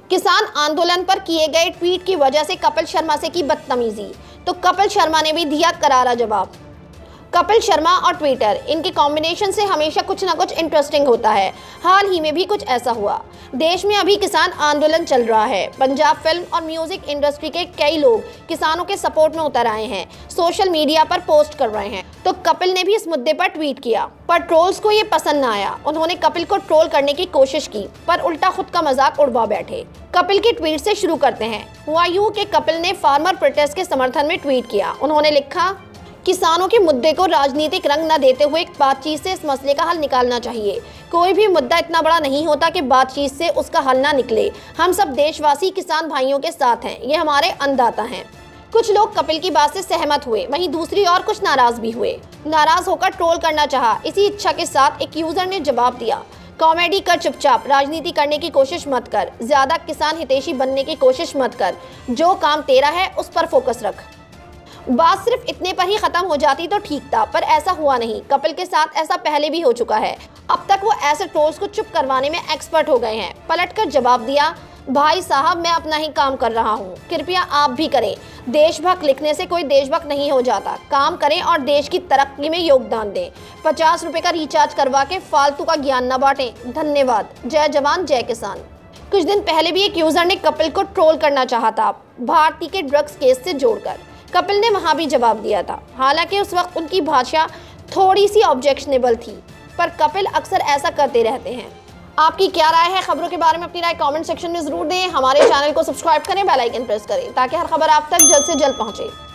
किसान आंदोलन पर किए गए ट्वीट की वजह से कपिल शर्मा से की बदतमीजी, तो कपिल शर्मा ने भी दिया करारा जवाब। कपिल शर्मा और ट्विटर, इनके कॉम्बिनेशन से हमेशा कुछ ना कुछ इंटरेस्टिंग होता है। हाल ही में भी कुछ ऐसा हुआ। देश में अभी किसान आंदोलन चल रहा है। पंजाब फिल्म और म्यूजिक इंडस्ट्री के कई लोग किसानों के सपोर्ट में उतर आए हैं, सोशल मीडिया पर पोस्ट कर रहे हैं। तो कपिल ने भी इस मुद्दे पर ट्वीट किया, पर ट्रोल्स को ये पसंद ना आया। उन्होंने कपिल को ट्रोल करने की कोशिश की, पर उल्टा खुद का मजाक उड़वा बैठे। कपिल के ट्वीट से शुरू करते हैं। हुआ यूं कि कपिल ने फार्मर प्रोटेस्ट के समर्थन में ट्वीट किया। उन्होंने लिखा, किसानों के मुद्दे को राजनीतिक रंग न देते हुए बातचीत से इस मसले का हल निकालना चाहिए। कोई भी मुद्दा इतना बड़ा नहीं होता कि बातचीत से उसका हल ना निकले। हम सब देशवासी किसान भाइयों के साथ हैं, ये हमारे अन्नदाता हैं। कुछ लोग कपिल की बात से सहमत हुए, वहीं दूसरी ओर कुछ नाराज भी हुए। नाराज होकर ट्रोल करना चाहा। इसी इच्छा के साथ एक यूजर ने जवाब दिया, कॉमेडी कर चुपचाप, राजनीति करने की कोशिश मत कर, ज्यादा किसान हितैषी बनने की कोशिश मत कर, जो काम तेरा है उस पर फोकस रख। बात सिर्फ इतने पर ही खत्म हो जाती तो ठीक था, पर ऐसा हुआ नहीं। कपिल के साथ ऐसा पहले भी हो चुका है। अब तक वो ऐसे ट्रोल्स को चुप करवाने में एक्सपर्ट हो गए हैं। पलटकर जवाब दिया, भाई साहब मैं अपना ही काम कर रहा हूँ, कृपया आप भी करें। देशभक्त लिखने से कोई देशभक्त नहीं हो जाता। काम करें और देश की तरक्की में योगदान दें। 50 रुपए का रिचार्ज करवा के फालतू का ज्ञान न बांटें। धन्यवाद। जय जवान जय किसान। कुछ दिन पहले भी एक यूजर ने कपिल को ट्रोल करना चाहा था, भारती के ड्रग्स केस से जोड़कर। कपिल ने वहां भी जवाब दिया था। हालांकि उस वक्त उनकी भाषा थोड़ी सी ऑब्जेक्शनेबल थी, पर कपिल अक्सर ऐसा करते रहते हैं। आपकी क्या राय है खबरों के बारे में? अपनी राय कमेंट सेक्शन में जरूर दें। हमारे चैनल को सब्सक्राइब करें, बेल आइकन प्रेस करें, ताकि हर खबर आप तक जल्द से जल्द पहुंचे।